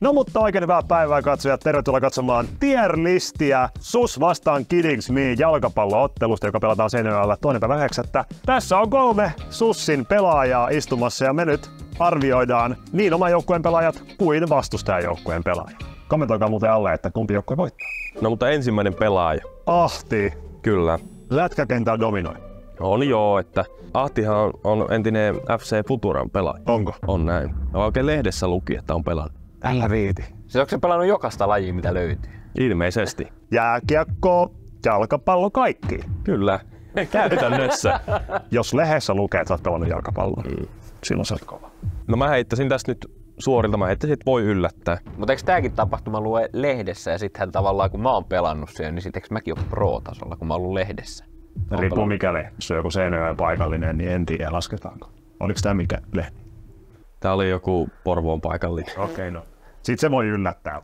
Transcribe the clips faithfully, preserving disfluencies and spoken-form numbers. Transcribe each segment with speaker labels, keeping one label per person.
Speaker 1: No mutta oikein hyvää päivää katsojat, tervetuloa katsomaan tier-listiä S U S vastaan Kiddings Me jalkapallo-ottelusta, joka pelataan Seinäjoella toinen päivä yhdeksättä. Tässä on kolme SUSin pelaajaa istumassa ja me nyt arvioidaan niin oman joukkueen pelaajat kuin vastustajan joukkueen pelaajat. Kommentoikaa muuten alle, että kumpi joukkue voittaa.
Speaker 2: No mutta ensimmäinen pelaaja.
Speaker 1: Ahti.
Speaker 2: Kyllä.
Speaker 1: Lätkäkentällä dominoi.
Speaker 2: On joo, että Ahtihan on, on entinen F C Futuran pelaaja.
Speaker 1: Onko?
Speaker 2: On näin. Oikein lehdessä luki, että on pelannut.
Speaker 1: Älä viiti.
Speaker 3: Siis onko se pelannut jokaista lajia, mitä löytyy?
Speaker 2: Ilmeisesti.
Speaker 1: Jääkiekko, jalkapallo, kaikki.
Speaker 2: Kyllä. Käytännössä.
Speaker 1: Jos lehdessä lukee, että sä oot pelannut jalkapalloa, mm. silloin sä oot kova.
Speaker 2: No mä heittäisin tästä nyt suorilta, mä heittäisin, että voi yllättää.
Speaker 3: Mutta eikö tääkin tapahtuma lue lehdessä ja sittenhän tavallaan kun mä oon pelannut siellä, niin sit eikö mäkin ole pro-tasolla, kun mä oon ollut lehdessä?
Speaker 1: Riippuu mikä lehti. Jos on joku Seinäjoen paikallinen, niin en tiedä lasketaanko. Oliko tää mikä lehti?
Speaker 2: Tää oli joku Porvoon paikallinen.
Speaker 1: Okei, okay, no. Sitten se voi yllättää.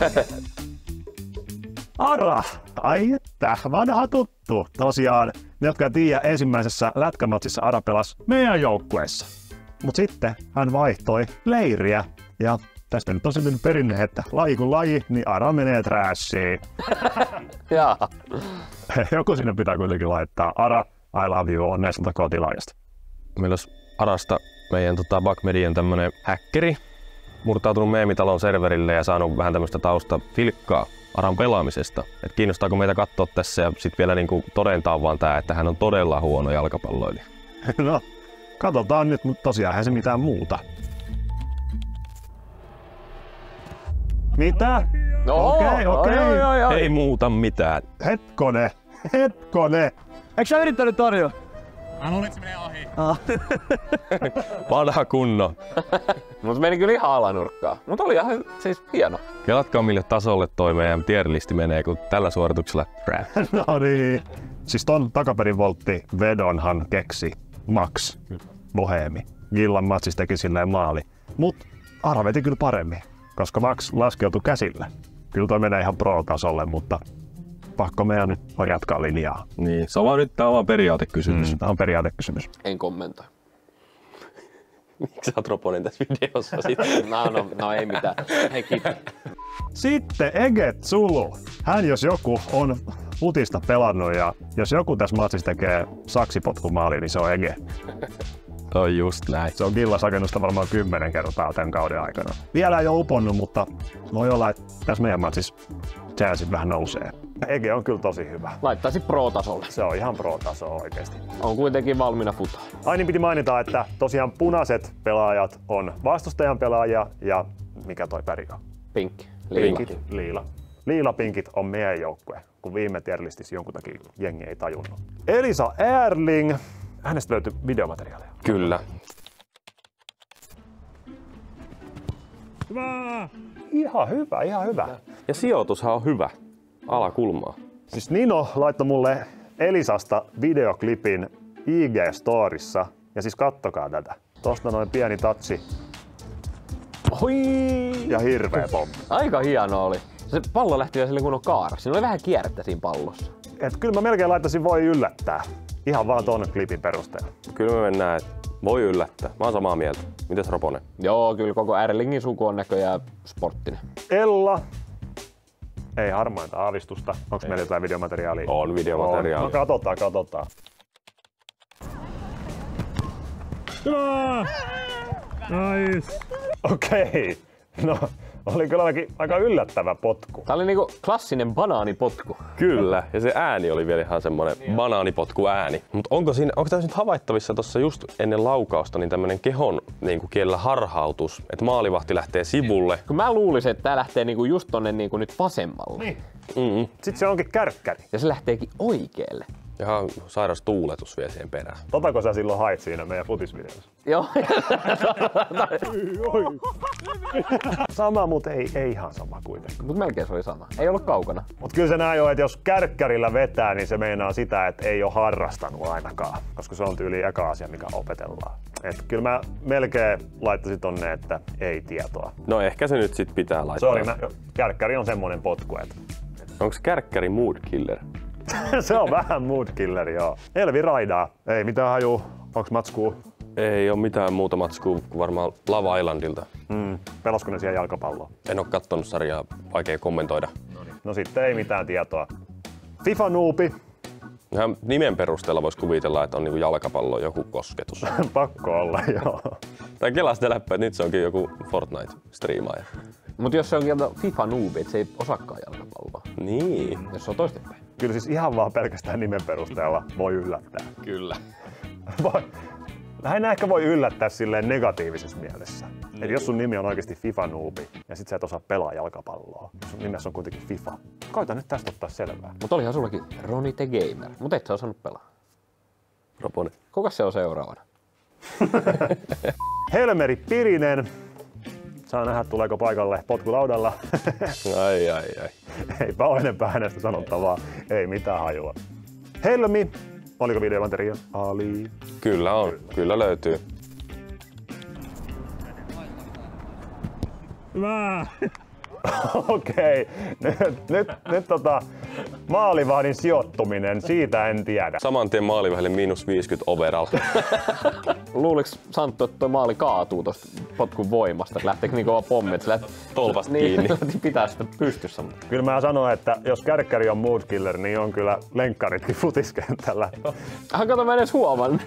Speaker 1: Ara! Ai että, vanha tuttu. Tosiaan, ne jotka tiedä, ensimmäisessä lätkämatsissa Ara pelasi meidän joukkueessa. Mut sitten hän vaihtoi leiriä. Ja tästä nyt on syntynyt perinne, että laji kun laji, niin Ara menee trashiin.
Speaker 3: Jaa.
Speaker 1: Joku sinne pitää kuitenkin laittaa. Ara, I love you, onnea kotilaajasta.
Speaker 2: Meillä olisi Arasta meidän tota, Bug Median tämmönen häkkeri, murtautunut meemitalon serverille ja saanut vähän tämmöistä tausta filkkaa Aran pelaamisesta. Et kiinnostaako meitä katsoa tässä ja sitten vielä niinku todentaa vaan tää, että hän on todella huono jalkapalloilija.
Speaker 1: No, katsotaan nyt, mutta tosiaan eihän se mitään muuta. Mitä?
Speaker 3: No,
Speaker 1: okei, okei.
Speaker 2: Ei muuta mitään.
Speaker 1: Hetkone, hetkone.
Speaker 4: Eikö sä yrittänyt torjua?
Speaker 5: Mä luulin, että se menee ohi.
Speaker 4: Ah.
Speaker 2: Vanha kunno.
Speaker 3: Mut meni kyllä ihan alanurkkaa. Mut oli ihan siis hieno.
Speaker 2: Kelatkaa mille tasolle toi meidän tierlisti menee, kun tällä suorituksella rap.
Speaker 1: No niin. Siis ton takaperin voltti vedonhan keksi Max Bohemi. Gillan matsis teki silleen maali. Mut Ara veti kyllä paremmin, koska Max laskeutui käsillä. Kyllä toi menee ihan pro-tasolle, mutta pakko meidän nyt on jatkaa linjaa.
Speaker 2: Niin, se on vaan nyt tää on vaan periaatekysymys.
Speaker 1: Mm, tää on periaatekysymys.
Speaker 3: En kommentoi.
Speaker 2: Miksi sä oot Roponen tässä videossa sitten?
Speaker 3: No, no, no ei mitään. Hei kiitos.
Speaker 1: Sitten Eget Zulu. Hän jos joku on futista pelannut ja jos joku tässä matsissa tekee saksipotkumaali, niin se on Ege.
Speaker 2: On just näin.
Speaker 1: Se on Gillas-rakennusta varmaan kymmenen kertaa tämän kauden aikana. Vielä ei ole uponnut, mutta voi olla, että tässä meidän matsissa chanssit vähän nousee. Ege on kyllä tosi hyvä.
Speaker 3: Laittaisi pro-tasolle.
Speaker 1: Se on ihan pro-taso oikeesti.
Speaker 3: On kuitenkin valmiina futaa.
Speaker 1: Ai niin piti mainita, että tosiaan punaiset pelaajat on vastustajan pelaajia ja mikä toi väri on?
Speaker 3: Pinkki. Liila.
Speaker 1: Pinkit, liila. Liila-pinkit on meidän joukkue, kun viime tierlistissä jonkun takia jengi ei tajunnut. Elisa Erling. Hänestä löytyy videomateriaalia.
Speaker 2: Kyllä.
Speaker 1: Hyvä! Ihan hyvä, ihan hyvä.
Speaker 2: Ja sijoitushan on hyvä. Alakulmaa.
Speaker 1: Siis Nino laittoi mulle Elisasta videoklipin I G-storissa. Ja siis kattokaa tätä. Tosta noin pieni tatsi
Speaker 3: Oi!
Speaker 1: ja hirveä pommi.
Speaker 3: Aika hieno oli. Se pallo lähti vielä sille kun on kaara. Siinä oli vähän kierrettä siinä pallossa.
Speaker 1: Et kyllä mä melkein laittaisin voi yllättää. Ihan vaan ton klipin perusteella.
Speaker 2: Kyllä me mennään, että voi yllättää. Mä oon samaa mieltä. Mites Roponen?
Speaker 3: Joo, kyllä koko Erlingin suku on näköjään sporttinen.
Speaker 1: Ella. Ei harmainta aavistusta. Onko meillä jotain videomateriaalia?
Speaker 2: On videomateriaalia.
Speaker 1: No katsotaan, katsotaan.
Speaker 5: Hyvä! Nice!
Speaker 1: Okei. No, oli kyllä ainakin aika yllättävä potku.
Speaker 3: Tää oli niinku klassinen banaanipotku.
Speaker 2: Kyllä, ja se ääni oli vielä ihan semmonen banaanipotku ääni. Mutta onko siinä, onko tässä nyt havaittavissa tuossa just ennen laukausta niin tämmönen kehon niinku kielellä harhautus, että maalivahti lähtee sivulle.
Speaker 3: Kun mä luulisin, että tää lähtee niinku just tonne niinku nyt vasemmalle.
Speaker 1: Niin.
Speaker 2: Mm-hmm.
Speaker 1: Sitten se onkin kärkkäri.
Speaker 3: Ja se lähteekin oikealle.
Speaker 2: Ihan sairas tuuletus vielä siihen perään.
Speaker 1: Totako sä silloin hait siinä meidän futisvideossa?
Speaker 3: Joo.
Speaker 1: Sama, mutta ei, ei ihan sama kuitenkaan.
Speaker 3: Mut melkein se oli sama. Ei ollut kaukana.
Speaker 1: Mut kyllä se näin on, että jos kärkkärillä vetää, niin se meinaa sitä, että ei ole harrastanut ainakaan. Koska se on tyyli eka asia, mikä opetellaan. Et kyllä mä melkein laittaisin tonne, että ei tietoa.
Speaker 2: No ehkä se nyt sit pitää laittaa.
Speaker 1: Sori, mä, kärkkäri on semmonen potku, että
Speaker 2: onko kärkkäri mood killer?
Speaker 1: se on vähän mood killer, joo. Elvi raidaa. Ei mitään hajuu. Onks matskuu?
Speaker 2: Ei ole mitään muuta matskua kuin varmaan Lava Islandilta.
Speaker 1: Mm. Pelasko ne siellä jalkapalloa?
Speaker 2: En oo kattonut sarjaa, vaikea kommentoida.
Speaker 1: No sitten ei mitään tietoa. FIFA-nuupi.
Speaker 2: Ihan nimen perusteella voisi kuvitella, että on niinku jalkapallo joku kosketus.
Speaker 1: Pakko olla, joo.
Speaker 2: Tai kelaa sitä läppää, että nyt se onkin joku Fortnite-striimaaja.
Speaker 3: Mut jos se onkin FIFA-noobi, että se ei osaakaan jalkapalloa.
Speaker 2: Niin.
Speaker 3: Jos se on toistepäin.
Speaker 1: Kyllä siis ihan vaan pelkästään nimen perusteella voi yllättää.
Speaker 2: Kyllä.
Speaker 1: Voi. Lähinnä ehkä voi yllättää silleen negatiivisessa mielessä. Mm. Eli jos sun nimi on oikeasti FIFA-nuubi ja sit sä et osaa pelaa jalkapalloa, sun nimessä on kuitenkin FIFA. Koita nyt tästä ottaa selvää.
Speaker 3: Mut olihan sullakin Roni the Gamer, mut et sä osannut pelaa.
Speaker 2: Roponi.
Speaker 3: Kuka se on seuraavana?
Speaker 1: Helmeri Pirinen. Saa nähdä, tuleeko paikalle potkulaudalla.
Speaker 2: Ai ai ai.
Speaker 1: Eipä ole enempää hänestä sanottavaa. Ei mitään hajua. Helmi. Oliko videolanteria? Ali.
Speaker 2: Kyllä on. Kyllä, Kyllä löytyy.
Speaker 5: Hyvä!
Speaker 1: Okei. Nyt, nyt, nyt tota, maalivahdin sijoittuminen, siitä en tiedä.
Speaker 2: Saman tien maalivähelle miinus viisikymmentä overall.
Speaker 3: Luuliks Santtu, että toi maali kaatuu tosta potkun voimasta? Lähteekö niin kova pommi, että se lähti
Speaker 2: Tolpasta
Speaker 3: niin,
Speaker 2: kiinni.
Speaker 3: pitää sitä pystyssä.
Speaker 1: Kyllä mä sanon, että jos kärkkäri on mood killer, niin on kyllä lenkkaritkin futiskentällä.
Speaker 3: Ah, kato, mä en edes huomannut.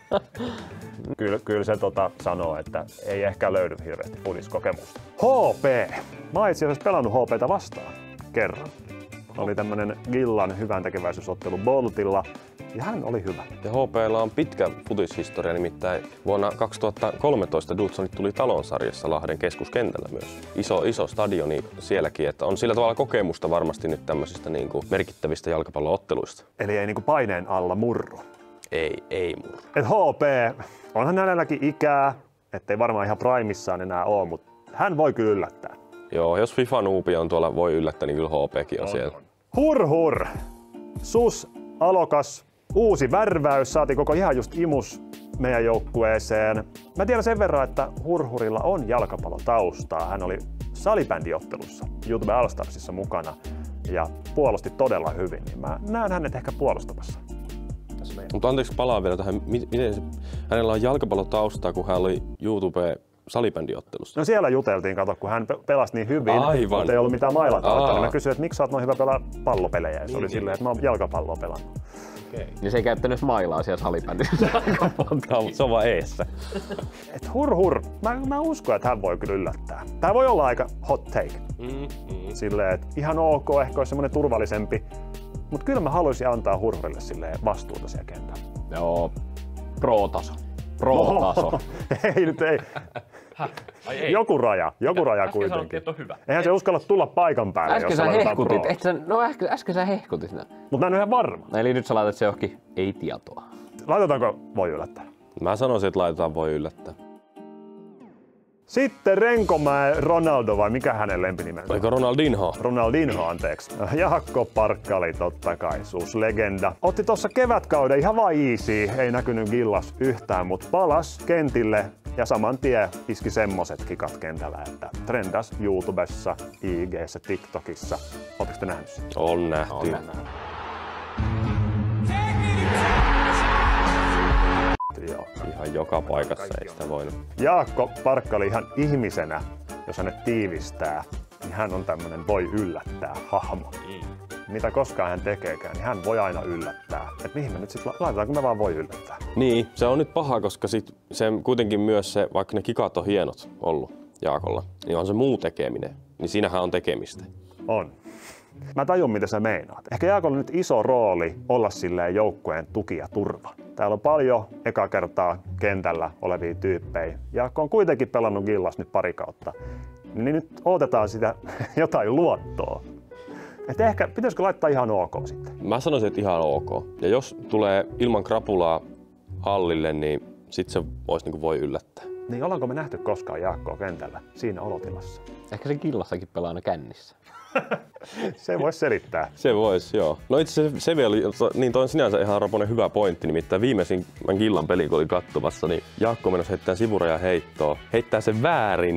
Speaker 1: Kyllä, kyllä se tota sanoo, että ei ehkä löydy hirveästi futiskokemusta. H P. Mä oon itse asiassa pelannut H P:tä vastaan kerran. Oli tämmönen Gillan hyvän tekeväisyysottelu Boltilla ja hän oli hyvä.
Speaker 2: Ja H P:llä on pitkä futishistoria, nimittäin vuonna kaksituhattakolmetoista Dudsonit tuli talonsarjassa Lahden keskuskentällä myös. Iso, iso stadioni sielläkin, että on sillä tavalla kokemusta varmasti nyt tämmöisistä niin kuin merkittävistä jalkapallootteluista.
Speaker 1: Eli ei niinku paineen alla murru.
Speaker 2: Ei, ei murru.
Speaker 1: Et H P, onhan hänelläkin ikää, ettei varmaan ihan primissaan enää oo, mutta hän voi kyllä yllättää.
Speaker 2: Joo, jos FIFA-nuupi on tuolla voi yllättää, niin kyllä H P:kin on, on siellä.
Speaker 1: Hur hur! Sus, alokas, uusi värväys, saatiin koko ihan just imus meidän joukkueeseen. Mä tiedän sen verran, että Hurhurilla on jalkapallotaustaa. Hän oli salibändiottelussa YouTube All-Starsissa mukana ja puolusti todella hyvin, niin mä näen hänet ehkä puolustamassa.
Speaker 2: Mutta anteeksi, palaan vielä tähän. Miten se, hänellä on jalkapallotaustaa, kun hän oli YouTube salibändiottelussa?
Speaker 1: No siellä juteltiin, kato, kun hän pelasi niin hyvin,
Speaker 2: Aivan.
Speaker 1: mutta ei ollut mitään mailakautta. Niin mä kysyin, että miksi sä oot noin hyvä pelaa pallopelejä. Ja se niin, oli silleen, että mä oon jalkapalloa pelannut.
Speaker 3: Okay. Ja se ei käyttänyt mailaa siellä salibändissä.
Speaker 2: Se on vaan eessä.
Speaker 1: Et hur hur. Mä, mä uskon, että hän voi kyllä yllättää. Tää voi olla aika hot take.
Speaker 2: Mm, mm.
Speaker 1: Silleen, että ihan ok, ehkä olisi semmonen turvallisempi. Mut kyllä mä haluaisin antaa Hurhurille silleen vastuuta siellä kentällä.
Speaker 3: Joo, pro-taso. Pro-taso.
Speaker 1: ei nyt ei.
Speaker 2: Ai ei.
Speaker 1: Joku raja, joku raja
Speaker 2: äsken
Speaker 1: kuitenkin.
Speaker 2: sanottiin, että on hyvä.
Speaker 1: Eihän se uskalla tulla paikan päälle,
Speaker 3: Äsken
Speaker 1: jos
Speaker 3: sä
Speaker 1: laitetaan
Speaker 3: hehkutit,
Speaker 1: pro.
Speaker 3: et sä, no äsken, äsken sä hehkutit.
Speaker 1: Mut mä en ole ihan varma.
Speaker 3: Eli nyt sä laitat se johonkin ei tietoa.
Speaker 1: Laitetaanko voi yllättää?
Speaker 2: Mä sanoisin, että laitetaan voi yllättää.
Speaker 1: Sitten Renkomäen Ronaldo, vai mikä hänen lempinimensä?
Speaker 2: Oliko Ronaldinho?
Speaker 1: Ronaldinho, anteeksi. Jaakko Parkkali, totta kai, legenda. Otti tuossa kevätkauden ihan vaan easy, ei näkynyt Gillas yhtään, mutta palas kentille ja saman tien iski semmoset kikat kentällä, että trendas YouTubessa, I G:ssä, TikTokissa. Oletteko te nähnyt sitä?
Speaker 2: On nähty.
Speaker 3: On nähty.
Speaker 1: Joo.
Speaker 2: Ihan joka paikassa ei sitä voinut.
Speaker 1: Jaakko Parkkali ihan ihmisenä, jos hänet tiivistää, niin hän on tämmönen voi yllättää hahmo. Mm. Mitä koskaan hän tekeekään, niin hän voi aina yllättää. Et mihin me nyt sit laitetaanko me vaan voi yllättää?
Speaker 2: Niin, se on nyt paha, koska sit se kuitenkin myös se, vaikka ne kikat on hienot ollut Jaakolla, niin on se muu tekeminen. Niin siinähän on tekemistä.
Speaker 1: On. Mä tajun, mitä sä meinaat. Ehkä Jaakolla on nyt iso rooli olla silleen joukkueen tuki ja turva. Täällä on paljon eka kertaa kentällä olevia tyyppejä. Jaakko on kuitenkin pelannut Gillas nyt pari kautta. Niin nyt odotetaan sitä jotain luottoa. Että ehkä pitäisikö laittaa ihan ok sitten?
Speaker 2: Mä sanoisin, että ihan ok. Ja jos tulee ilman krapulaa hallille, niin sit se voisi niinku voi yllättää.
Speaker 1: Niin ollaanko me nähty koskaan Jaakkoa kentällä siinä olotilassa?
Speaker 3: Ehkä se Gillassakin pelaa aina kännissä.
Speaker 1: Se voisi selittää.
Speaker 2: Se voisi, joo. No itse asiassa se vielä oli, niin toi on sinänsä ihan Raponen hyvä pointti, nimittäin viimeisin Gillan pelin, kun oli katsomassa, niin Jaakko menossa heittää sivurajan heittoa, heittää sen väärin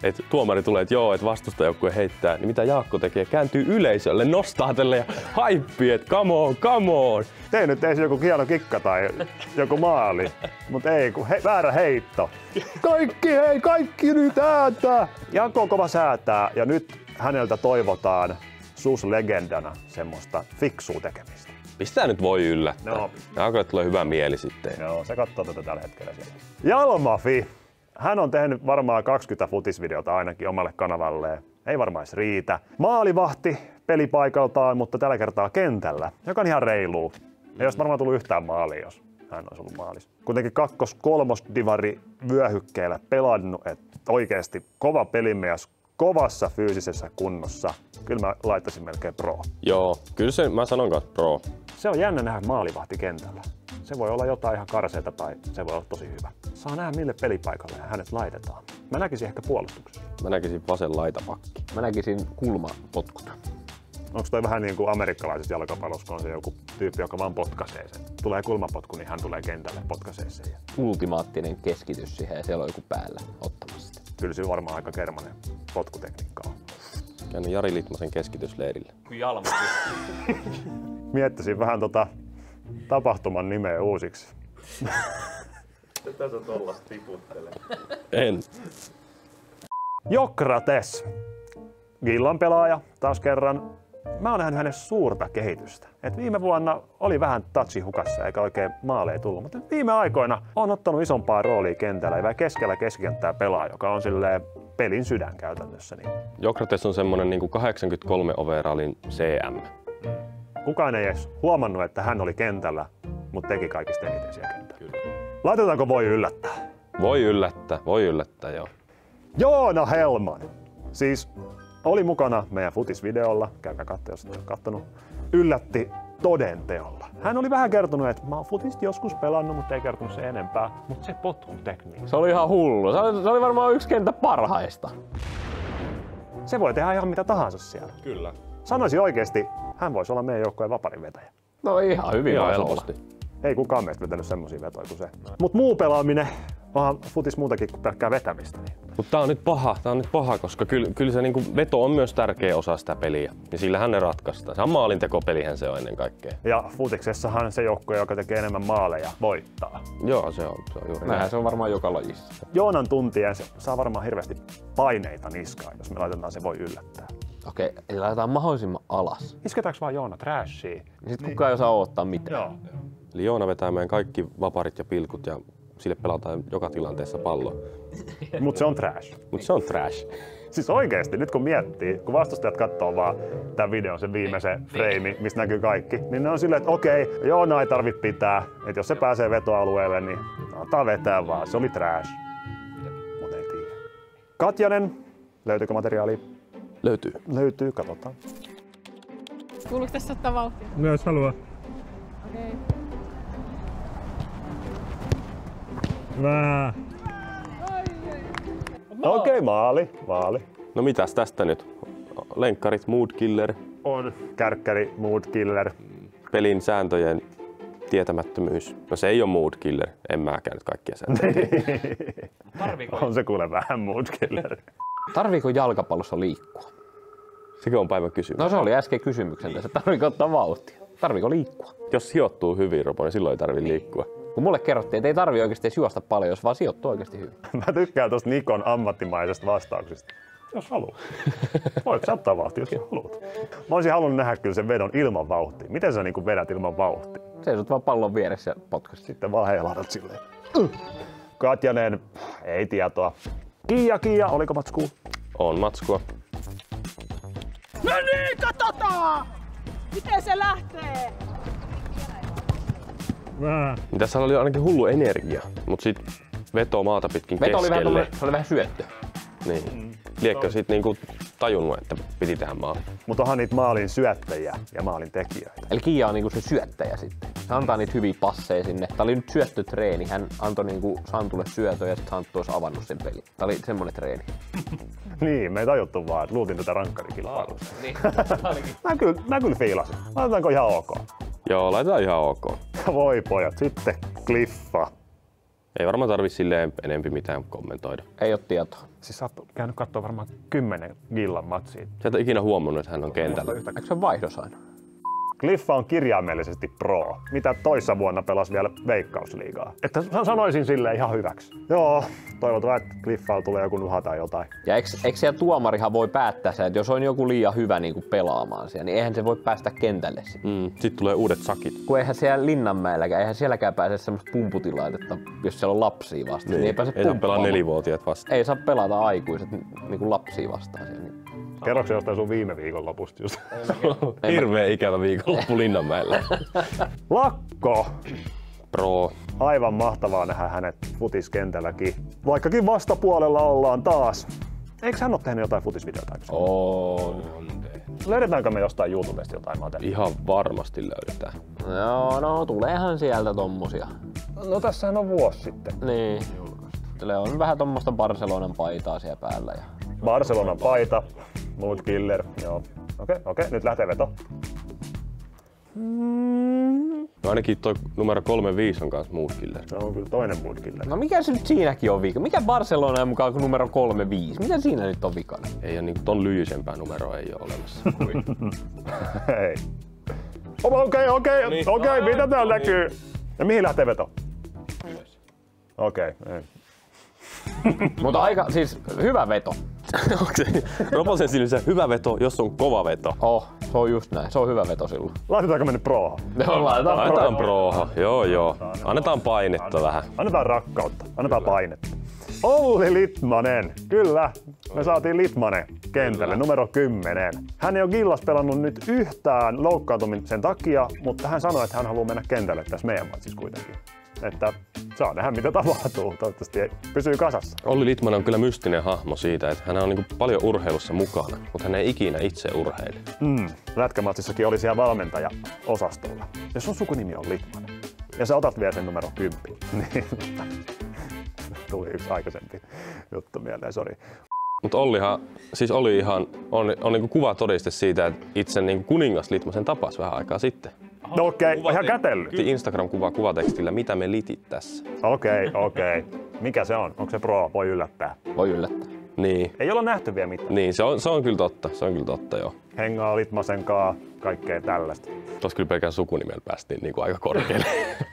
Speaker 2: että tuomari tulee, että joo, että vastustajoukkue heittää, niin mitä Jaakko tekee? Kääntyy yleisölle, nostaa tälle ja haippii, että come on, come on.
Speaker 1: Tee nyt ensin joku hieno kikka tai joku maali, mutta ei, kun he, väärä heitto. Kaikki, hei, kaikki nyt ääntä! Jaakko on kova säätää ja nyt häneltä toivotaan SUS-legendana semmoista fiksua tekemistä.
Speaker 2: Pistää nyt voi yllättää.
Speaker 1: No.
Speaker 2: Jaakko tulee hyvä mieli sitten.
Speaker 1: Joo, se katsoo tätä tällä hetkellä siellä. Jalmafi! Hän on tehnyt varmaan kaksikymmentä futisvideota ainakin omalle kanavalleen. Ei varmaan edes riitä. Maalivahti pelipaikaltaan, mutta tällä kertaa kentällä, joka on ihan reiluu. Ei olisi varmaan tullut yhtään maalia, jos hän olisi ollut maalis. Kuitenkin kakkos-kolmosdivari vyöhykkeellä pelannut, että oikeasti kova pelimies, kovassa fyysisessä kunnossa. Kyllä mä laittaisin melkein pro.
Speaker 2: Joo, kyllä se, mä sanon kanssa pro.
Speaker 1: Se on jännä nähdä maalivahti kentällä. Se voi olla jotain ihan karseeta tai se voi olla tosi hyvä. Saa nähdä mille pelipaikalle hänet laitetaan. Mä näkisin ehkä puolustuksessa.
Speaker 2: Mä näkisin vasen laitapakki.
Speaker 3: Mä näkisin kulmapotkut.
Speaker 1: Onko toi vähän niin kuin amerikkalaisessa jalkapallossa, kun on se joku tyyppi, joka vaan potkaisee sen. Tulee kulmapotku, niin hän tulee kentälle potkaisee sen.
Speaker 3: Ultimaattinen keskitys siihen ja siellä on joku päällä ottamassa.
Speaker 1: Kyllä se varmaan aika kermanen potkutekniikka on.
Speaker 2: Käynyt Jari Litmasen keskitysleirille.
Speaker 3: Jalmafi.
Speaker 1: Miettisin vähän tota tapahtuman nimeä uusiksi.
Speaker 2: Tässä on tollasta tiputtelee. En.
Speaker 1: Jokrates. Gillan pelaaja taas kerran. Mä oon nähnyt hänen suurta kehitystä. Et viime vuonna oli vähän touchi hukassa eikä oikein maaleja tullut, mutta viime aikoina on ottanut isompaa roolia kentällä ja keskellä keskikenttää pelaa, joka on silleen pelin sydän käytännössä. Niin.
Speaker 2: Jokrates on semmonen niinku kahdeksankymmentäkolme overallin C M.
Speaker 1: Kukaan ei edes huomannut, että hän oli kentällä, mutta teki kaikista eniten siellä kentällä.
Speaker 2: Kyllä.
Speaker 1: Laitetaanko voi yllättää?
Speaker 2: Voi yllättää, voi yllättää, joo.
Speaker 1: Joona Hellman. Siis oli mukana meidän futisvideolla, käykää katsoa, jos et ole kattonut. Yllätti todenteolla. Hän oli vähän kertonut, että mä oon futista joskus pelannut, mutta ei kertonut se enempää. Mutta se potkutekniikka.
Speaker 3: Se oli ihan hullu. Se oli, se oli varmaan yksi kenttä parhaista.
Speaker 1: Se voi tehdä ihan mitä tahansa siellä.
Speaker 2: Kyllä.
Speaker 1: Sanoisin oikeesti, hän voisi olla meidän joukkueen vaparinvetäjä.
Speaker 3: No ihan hyvin
Speaker 2: Ihan
Speaker 3: voisi olla.
Speaker 2: helposti.
Speaker 1: Ei kukaan meistä vetänyt semmosia vetoja kuin se. Mut muu pelaaminen, onhan futis muutakin kuin pelkkää vetämistä. Niin.
Speaker 2: Mutta tää on nyt paha, tää on nyt paha, koska kyllä, kyllä se niinku veto on myös tärkeä osa sitä peliä. Ja sillähän ne ratkaistaan. Se on maalintekopelihän se on ennen kaikkea.
Speaker 1: Ja futiksessahan se joukkue, joka tekee enemmän maaleja, voittaa.
Speaker 2: Joo, se on, se on juuri
Speaker 3: Näinhän
Speaker 2: näin.
Speaker 3: se on varmaan joka lajissa.
Speaker 1: Joonan tuntien se saa varmaan hirveästi paineita niskaan, jos me laitetaan se voi yllättää.
Speaker 3: Okei, eli laitetaan mahdollisimman alas.
Speaker 1: Isketäänkö vaan Joona trashia?
Speaker 3: Niin sit kukaan ei osaa odottaa mitään.
Speaker 1: Joo.
Speaker 2: Eli Joona vetää meidän kaikki vaparit ja pilkut ja sille pelataan joka tilanteessa pallo.
Speaker 1: Mut se on trash.
Speaker 2: Mutta se on trash.
Speaker 1: Siis oikeesti, nyt kun miettii, kun vastustajat katsoo vaan tämän videon, sen viimeisen frame, mistä näkyy kaikki, niin ne on silleen, että okei, Joona ei tarvitse pitää, että jos se pääsee vetoalueelle, niin antaa vetää vaan, se oli trash. Mut ei tiedä. Katjanen, löytyykö materiaalia?
Speaker 2: Löytyy.
Speaker 1: Löytyy, katsotaan.
Speaker 4: Kuuluuko tässä ottaa vauhtia?
Speaker 5: No jos haluaa.
Speaker 4: Okei.
Speaker 5: Hyvä.
Speaker 1: Okei, okay, maali, maali.
Speaker 2: No mitäs tästä nyt? Lenkkarit, mood killer,
Speaker 1: On kärkkäri, mood killer.
Speaker 2: pelin sääntöjen tietämättömyys. No se ei ole mood killer, en mäkään nyt kaikkia sääntöjä.
Speaker 1: On se kuule vähän mood killer.
Speaker 3: Tarviiko jalkapallossa liikkua?
Speaker 2: Sekin on päivän kysymys.
Speaker 3: No se oli äsken kysymyksen tässä. Tarviiko ottaa vauhtia? Tarviiko liikkua?
Speaker 2: Jos sijoittuu hyvin, Robo, niin silloin ei tarvitse liikkua.
Speaker 3: Kun mulle kerrottiin, että ei tarvi oikeasti edes juosta paljon, jos vaan sijoittuu oikeasti hyvin.
Speaker 1: Mä tykkään tosta Nikon ammattimaisesta vastauksesta. Jos haluat. Voit sä ottaa vauhtia, jos haluat. Mä olisin halunnut nähdä kyllä sen vedon ilman vauhtia. Miten sä niinku vedät ilman vauhtia?
Speaker 3: Seisot vaan pallon vieressä ja potkasit.
Speaker 1: Sitten vaan heilahdat silleen. Katjanen, ei tietoa. Kiia, Kiia, oliko matskuu?
Speaker 2: On matskua.
Speaker 4: No niin, katsotaan! Miten se lähtee?
Speaker 5: Hyvä.
Speaker 2: Tässä oli ainakin hullu energia, mutta sit veto maata pitkin
Speaker 3: Veto oli vähän,
Speaker 2: keskelle.
Speaker 3: tommonen- se oli vähän syöttö.
Speaker 2: Niin. Liekkö sit niinku tajunnut, että piti tehdä maali?
Speaker 1: Mutta onhan niitä maalin syöttäjiä ja maalin tekijöitä.
Speaker 3: Eli Kiia on niinku se syöttäjä sitten. Se antaa niitä hyviä passeja sinne. Tää oli nyt syöttötreeni. Hän antoi niinku Santulle syötön ja sit Santtu olisi avannut sen pelin. Tää oli semmonen treeni.
Speaker 1: Niin, me ei tajuttu vaan, että luultiin tätä rankkarikilpailua.
Speaker 3: Niin.
Speaker 1: Mä kyllä, mä kyllä fiilasin. Laitetaanko ihan ok?
Speaker 2: Joo, laitetaan ihan ok.
Speaker 1: Voi pojat, sitten Cliffa.
Speaker 2: Ei varmaan tarvi silleen enempi mitään kommentoida.
Speaker 3: Ei oo tietoa.
Speaker 1: Siis sä oot käynyt kattoo varmaan kymmenen Gillan matsia.
Speaker 2: Sä et ole ikinä huomannut, että hän on kentällä.
Speaker 3: Eikö se vaihdos aina?
Speaker 1: Cliffa on kirjaimellisesti pro. Mitä toissa vuonna pelasi vielä Veikkausliigaa. Että sanoisin sille ihan hyväksi. Joo, toivotaan, että Cliffalla tulee joku nuha tai jotain.
Speaker 3: Ja eikö, eikö siellä tuomarihan voi päättää se, että jos on joku liian hyvä niin kuin pelaamaan siellä, niin eihän se voi päästä kentälle sitten.
Speaker 2: Mm, sitten tulee uudet sakit.
Speaker 3: Kun eihän siellä Linnanmäelläkään, eihän sielläkään pääse semmoista pumputilaitetta, jos siellä on lapsia vastaan. Niin, niin ei pääse
Speaker 2: ei saa pelaa nelivuotiaat vastaan.
Speaker 3: Ei saa pelata aikuiset niin kuin lapsia vastaan siellä. Niin.
Speaker 1: Kerroksä jostain sun viime viikonlopusta just?
Speaker 2: Hirveä ikävä viikonloppu Linnanmäellä.
Speaker 1: Lakko!
Speaker 2: Pro.
Speaker 1: Aivan mahtavaa nähdä hänet futiskentälläkin. Vaikkakin vastapuolella ollaan taas. Eikö hän ole tehnyt jotain futisvideota aikaisemmin?
Speaker 3: On.
Speaker 1: Löydetäänkö me jostain YouTubesta jotain materiaalia?
Speaker 2: Ihan varmasti löydetään.
Speaker 3: Joo, no tuleehan sieltä tommosia.
Speaker 1: No tässähän on vuosi sitten.
Speaker 3: Niin. Se on vähän tommosta Barcelonan paitaa siellä päällä. Ja...
Speaker 1: Barcelonan paita, Mood Killer, joo. Okei, okay, okei, okay, nyt lähtee veto.
Speaker 2: No ainakin toi numero kolmekymmentäviisi on kans Mood Killer.
Speaker 1: Se on kyllä toinen Mood Killer.
Speaker 3: No mikä se nyt siinäkin on vika? Mikä Barcelona on mukaan numero kolmekymmentäviisi? Mitä siinä nyt on vikana?
Speaker 2: Ei ole niinku ton lyysempää numeroa ei ole olemassa.
Speaker 1: Hei. Okei, okei, okei, mitä täällä näkyy? Ja mihin lähtee veto? Okei, okay, ei.
Speaker 3: Mutta aika, siis hyvä veto.
Speaker 2: Onko se Roposen silmissä hyvä veto, jos on kova veto?
Speaker 3: Oh, se on just näin. Se on hyvä veto silloin.
Speaker 1: Laitetaanko me nyt proha?
Speaker 3: No, laitetaan
Speaker 2: Annetaan proha. Joo, joo. Annetaan painetta vähän.
Speaker 1: Annetaan rakkautta. Annetaan painetta. Olli Litmanen. Kyllä. Me saatiin Litmanen kentälle numero kymmenen. Hän ei ole Gillas pelannut nyt yhtään loukkaantumisen takia, mutta hän sanoi, että hän haluaa mennä kentälle tässä meidän matsissa kuitenkin. Että saa nähdä mitä tapahtuu. Toivottavasti pysyy kasassa.
Speaker 2: Olli Litmanen on kyllä mystinen hahmo siitä, että hän on niin paljon urheilussa mukana, mutta hän ei ikinä itse urheile.
Speaker 1: Mm. Lätkämatsissakin oli siellä valmentaja-osastolla. Ja sun sukunimi on Litmanen. Ja sä otat vielä sen numero kymmenen. Niin, tuli yksi aikaisempi juttu mieleen, sori.
Speaker 2: Mutta Ollihan, siis oli ihan, on, on niin kuva todiste siitä, että itse niin kuningas Litmasen tapasi vähän aikaa sitten.
Speaker 1: No okei, okay. Ihan kätellyt.
Speaker 2: Instagram-kuva kuvatekstillä, mitä me litit tässä.
Speaker 1: Okei, okay, okei. Okay. Mikä se on? Onko se pro? Voi yllättää.
Speaker 3: Voi yllättää.
Speaker 2: Niin.
Speaker 1: Ei olla nähty vielä mitään.
Speaker 2: Niin, se on, se on kyllä totta. Se on kyllä totta, joo.
Speaker 1: Hengaa Litmasen kaa, kaikkea tällaista.
Speaker 2: Tuossa kyllä pelkään sukunimellä päästiin niin kuin aika korkealle.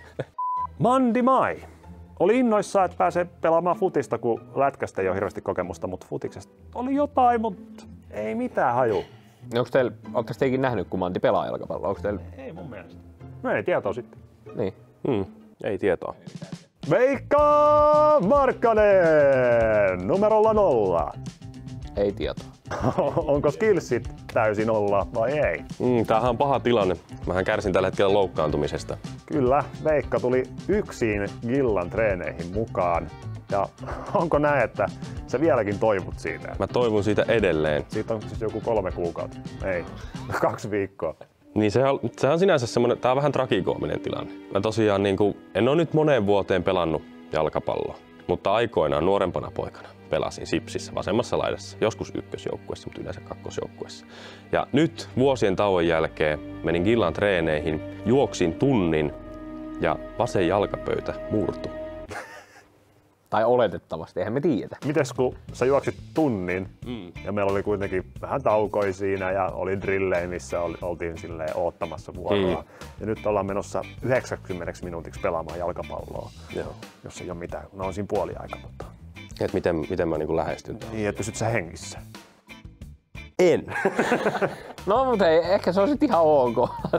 Speaker 1: Mandi Mai. Oli innoissaan, että pääsee pelaamaan futista, kun lätkästä ei ole hirveästi kokemusta, mutta futiksesta oli jotain, mutta ei mitään haju.
Speaker 3: Onko teillä, ootteko teikin nähnyt, kun Mandi pelaa jalkapalloa? Onko teillä...
Speaker 1: Ei mun mielestä. No ei tietoa sitten.
Speaker 3: Niin.
Speaker 2: Hmm, ei tietoa.
Speaker 1: Veikka Markkanen! Numerolla nolla.
Speaker 3: Ei tietoa.
Speaker 1: Onko skillsit täysin nolla vai ei?
Speaker 2: Mm, tämähän on paha tilanne. Mähän kärsin tällä hetkellä loukkaantumisesta.
Speaker 1: Kyllä, Veikka tuli yksin Gillan treeneihin mukaan. Ja onko näin, että sä vieläkin toivot siitä?
Speaker 2: Mä toivon siitä edelleen.
Speaker 1: Siitä on siis joku kolme kuukautta. Ei, kaksi viikkoa.
Speaker 2: Niin se on, se on sinänsä semmoinen, tää on vähän tragikoominen tilanne. Mä tosiaan niinku, en oo nyt moneen vuoteen pelannut jalkapalloa, mutta aikoinaan nuorempana poikana pelasin Sipsissä vasemmassa laidassa, joskus ykkösjoukkuessa, mutta yleensä kakkosjoukkuessa. Ja nyt vuosien tauon jälkeen menin Gillan treeneihin, juoksin tunnin ja vasen jalkapöytä murtui.
Speaker 3: Tai oletettavasti, eihän me tiedetä.
Speaker 1: Mites kun sä juoksit tunnin mm. ja meillä oli kuitenkin vähän taukoja siinä ja oli drillejä, missä oltiin silleen oottamassa vuoroa. Mm. Ja nyt ollaan menossa yhdeksänkymmentä minuutiksi pelaamaan jalkapalloa,
Speaker 2: Joo.
Speaker 1: jos ei ole mitään. No on siinä puoli aika, mutta...
Speaker 2: Et miten, miten mä niinku lähestyn?
Speaker 1: Niin, että pysyt sä hengissä.
Speaker 2: En.
Speaker 3: No mutta ei, ehkä se on sit ihan ok.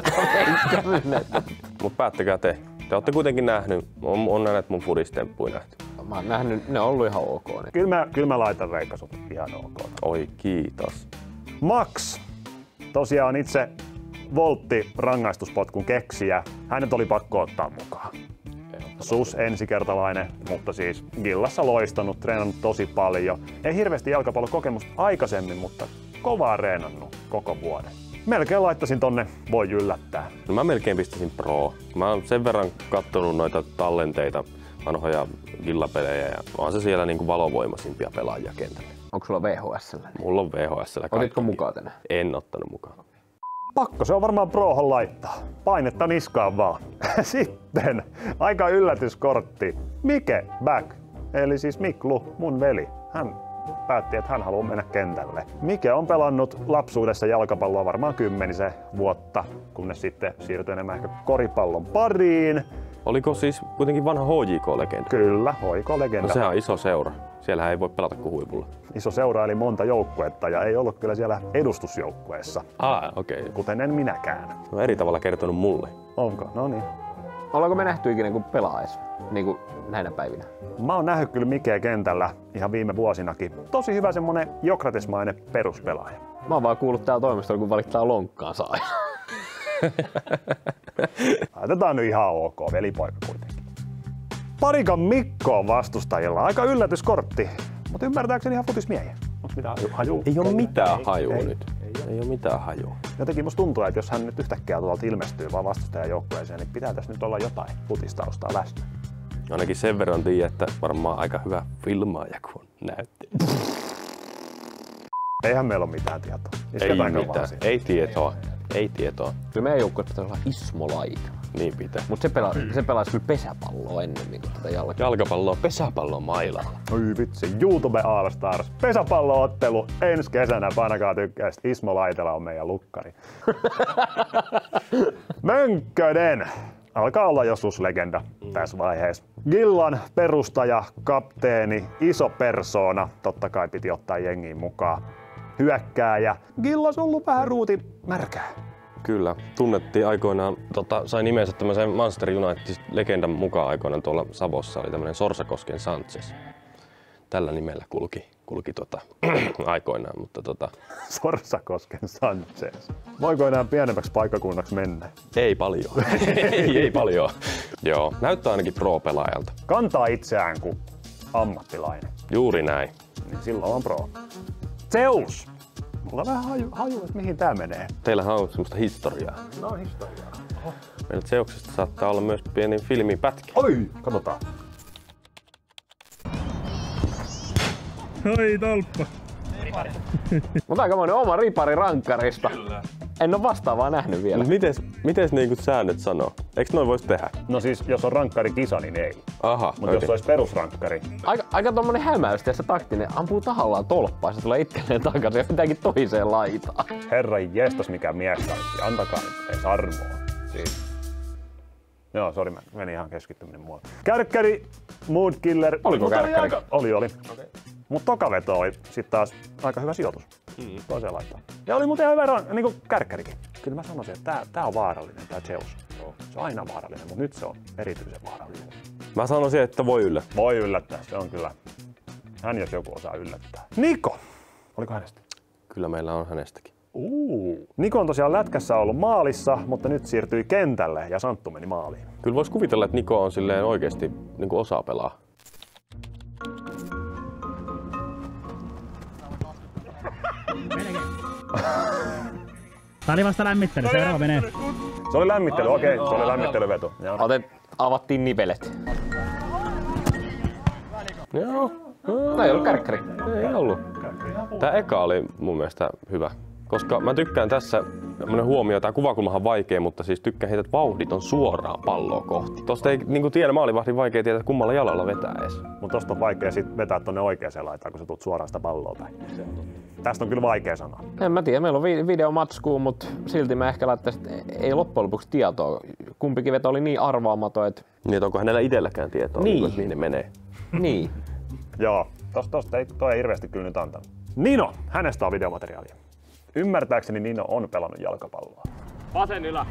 Speaker 2: Mut päättäkää te. Te ootte kuitenkin nähnyt, on, on näet mun fudistemppuja nähty.
Speaker 3: Mä oon nähnyt, ne on ollut ihan ok. Ne.
Speaker 1: Kyllä mä, kyllä mä laitan Veikka sut ihan ok.
Speaker 2: Oi kiitos.
Speaker 1: Max, tosiaan itse Voltti rangaistuspotkun keksijä. Hänet oli pakko ottaa mukaan. Sus ensikertalainen, mutta siis Gillassa loistanut, treenannut tosi paljon. Ei hirveästi jalkapallokokemusta aikaisemmin, mutta kovaa treenannut koko vuoden. Melkein laittaisin tonne voi yllättää.
Speaker 2: No mä melkein pistäisin pro. Mä oon sen verran kattonut noita tallenteita, vanhoja Gilla-pelejä ja on se siellä niinku valovoimaisimpia pelaajia kentällä.
Speaker 3: Onko sulla V H S?
Speaker 2: Mulla on V H S.
Speaker 3: Otitko mukaan tänään?
Speaker 2: En ottanut mukaan.
Speaker 1: Pakko se on varmaan prohon laittaa. Painetta niskaan vaan. Sitten aika yllätyskortti. Mike Back. Eli siis Miklu, mun veli. Hän päätti, että hän haluaa mennä kentälle. Mike on pelannut lapsuudessa jalkapalloa varmaan kymmenisen vuotta, kunnes sitten siirtyi enemmän ehkä koripallon pariin.
Speaker 2: Oliko siis kuitenkin vanha H J K-legenda?
Speaker 1: Kyllä, H J K-legenda.
Speaker 2: No sehän on iso seura. Siellähän ei voi pelata kuin huipulla.
Speaker 1: Iso seura eli monta joukkuetta ja ei ollut kyllä siellä edustusjoukkueessa.
Speaker 2: Ah, okei. Okay.
Speaker 1: Kuten en minäkään.
Speaker 2: No eri tavalla kertonut mulle.
Speaker 1: Onko? No niin.
Speaker 3: Ollaanko me nähty ikinä kuin pelaajassa, niin kuin näinä päivinä?
Speaker 1: Mä oon nähnyt kyllä Mikeä kentällä ihan viime vuosinakin. Tosi hyvä semmonen Jokratismainen peruspelaaja.
Speaker 3: Mä oon vaan kuullut täällä toimistolla, kun valittaa lonkkaansa aina.
Speaker 1: Laitetaan nyt ihan ok, velipoika kuitenkin. Parikan Mikko on vastustajilla. Aika yllätyskortti, mutta ymmärtääkseni ihan futismiehiä. Onks mitään haju?
Speaker 2: Ei oo mitään hajua
Speaker 1: ei,
Speaker 2: nyt.
Speaker 1: Ei, ei,
Speaker 2: ei oo mitään hajua.
Speaker 1: Jotenkin musta tuntuu, että jos hän nyt yhtäkkiä tuolta ilmestyy vaan vastustajan joukkueeseen, niin pitää tässä nyt olla jotain futistaustaa läsnä.
Speaker 2: Ainakin sen verran tiedä, että varmaan aika hyvä filmaaja, kun näytti.
Speaker 1: Eihän meillä ole mitään tietoa.
Speaker 2: Ei mitään. Ei tietoa. Ei tietoa.
Speaker 3: Kyllä meidän joukkueessa pitää olla Ismo Laitila.
Speaker 2: Niin pitää.
Speaker 3: Mutta se, pela, se pelaisi kyllä pesäpalloa ennemmin kuin tätä jalkaa.
Speaker 2: Jalkapalloa pesäpallon mailalla.
Speaker 1: Oi vitsi, YouTube All Stars. Pesäpalloottelu ensi kesänä. Painakaa tykkää. Ismo Laitila on meidän lukkari. Mönkkönen. Alkaa olla joskus legenda tässä vaiheessa. Gillan perustaja, kapteeni, iso persoona. Totta kai piti ottaa jengiin mukaan. Hyökkääjä. Gillas on ollut vähän ruuti märkää.
Speaker 2: Kyllä, tunnettiin aikoinaan, tota, sai nimensä tämmöisen Manchester United-legendan mukaan aikoinaan tuolla Savossa, oli tämmöinen Sorsakosken Sanchez. Tällä nimellä kulki, kulki tota, aikoinaan, mutta tota...
Speaker 1: Sorsakosken Sanchez. Voiko enää pienemmäksi paikkakunnaksi mennä?
Speaker 2: Ei paljon. ei, ei paljon. Joo, näyttää ainakin pro-pelaajalta.
Speaker 1: Kantaa itseään kuin ammattilainen.
Speaker 2: Juuri näin.
Speaker 1: Niin silloin on pro. Zeus! Mulla on vähän haju, haju että mihin tää menee.
Speaker 2: Teillähän on semmoista historiaa.
Speaker 1: No historiaa. Oho.
Speaker 2: Meillä Zeuksesta saattaa olla myös pieni filmipätkä.
Speaker 1: Oi! Katsotaan.
Speaker 5: Oi tolppa.
Speaker 3: Mutta aikamoinen oma ripari rankkarista. Kyllä. En oo vastaavaa nähnyt vielä.
Speaker 2: Mut mites, mites niinku säännöt sanoo? Eiks noin vois tehdä?
Speaker 1: No siis, jos on rankkarikisa, niin ei.
Speaker 2: Aha.
Speaker 1: Mutta jos olisi perusrankkari.
Speaker 3: Aika, aika tommonen hämäys ja se taktinen. Ampuu tahallaan tolppaa, se tulee itselleen takaisin ja pitääkin toiseen laitaan.
Speaker 1: Herran jestas mikä mies kaikki. Antakaa nyt edes armoa. Siis. Joo, sori, mä menin ihan keskittyminen muualle. Kärkkäri, Mood Killer.
Speaker 3: Oliko kärkkäri?
Speaker 1: Aika... Oli, oli. Okay. Mut toka veto oli sit taas aika hyvä sijoitus. Mm. Toiseen laittaa. Ja oli muuten ihan hyvä niinku kärkkärikin. Kyllä mä sanoisin, että tää, tää on vaarallinen, tää Zeus. Se on aina vaarallinen, mutta nyt se on erityisen vaarallinen.
Speaker 2: Mä sanoisin, että voi yllättää.
Speaker 1: Voi yllättää, se on kyllä. Hän jos joku osaa yllättää. Niko! Oliko hänestä?
Speaker 2: Kyllä meillä on hänestäkin.
Speaker 1: Uu. Niko on tosiaan lätkässä ollut maalissa, mutta nyt siirtyi kentälle ja Santtu meni maaliin.
Speaker 2: Kyllä vois kuvitella, että Niko on silleen oikeesti niin kuin osaa pelaa.
Speaker 5: Tää oli vasta lämmittely, seuraava menee.
Speaker 1: Se oli lämmittely, okei, okay, se oli lämmittelyveto.
Speaker 3: Otet, avattiin nivelet.
Speaker 2: Joo.
Speaker 3: No ei ollut kärkkäri.
Speaker 2: Ei ollut. Tää eka oli mun mielestä hyvä. Koska mä tykkään tässä, tämmönen huomio, tää kuvakulmahan on vaikea, mutta siis tykkään heitä, että vauhdit on suoraan palloa kohti. Tosta ei niinku tiedä maalivahdin vaikea tietää, kummalla jalalla vetää edes.
Speaker 1: Mutta tosta on vaikea sit vetää tonne oikeeseen laitaan, kun sä tulet suoraan sitä palloa päin. Tästä on kyllä vaikea sanoa.
Speaker 3: En mä tiedä, meillä on vi- videomatskuu, mutta silti mä ehkä laittaisin, että ei loppujen lopuksi tietoa. Kumpikin veto oli niin arvaamaton, että...
Speaker 2: Niin, että onko hänellä itselläkään tietoa,
Speaker 3: niin.
Speaker 2: Niin, mihin ne menee.
Speaker 3: Niin.
Speaker 1: Joo, tosta, tosta ei, toi ei hirveästi kyllä nyt antanut. Nino, hänestä on videomateriaalia. Ymmärtääkseni Nino on pelannut jalkapalloa.
Speaker 5: Vasen ylä.